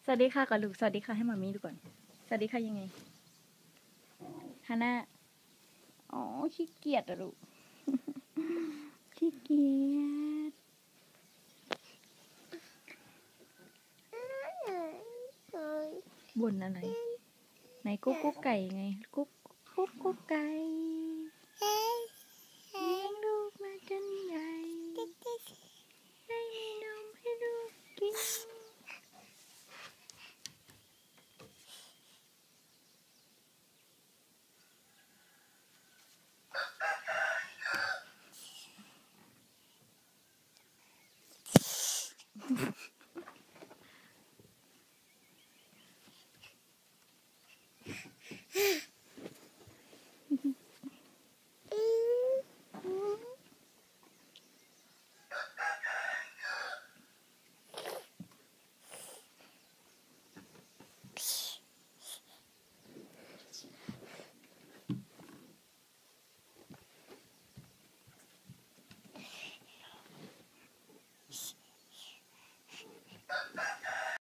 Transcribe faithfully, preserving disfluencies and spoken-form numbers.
สวัสดีค่ะก่อนลูกสวัสดีค่ะให้หมามีดูก่อนสวัสดีค่ะยังไงฮาน่าอ๋อขี้เกียจอะลูก ขี้เกียจบ่นอะไรไหนกุ๊กกุ๊กไก่ไงกุ๊กกุ๊กกุ๊กไก่เลี้ยงลูกมาจนใหญ่ได้มีนมให้ลูกกิน